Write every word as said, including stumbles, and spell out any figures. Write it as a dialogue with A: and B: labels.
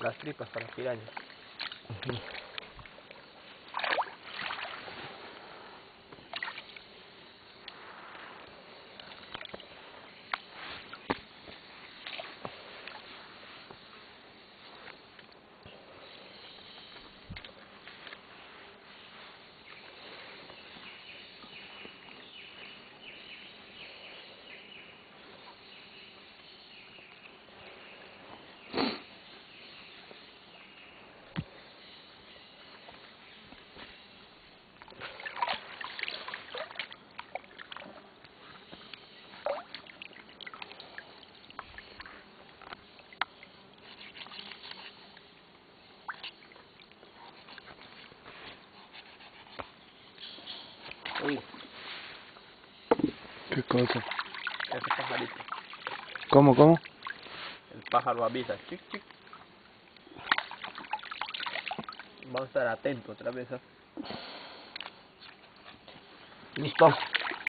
A: las tripas para las pirañas.
B: Uh-huh.
A: Uy,
B: ¿Qué cosa?
A: ese pajarito.
B: ¿Cómo, cómo?
A: El pájaro avisa, chic, chic. Vamos a estar atentos otra vez. ¿eh?
B: Listo.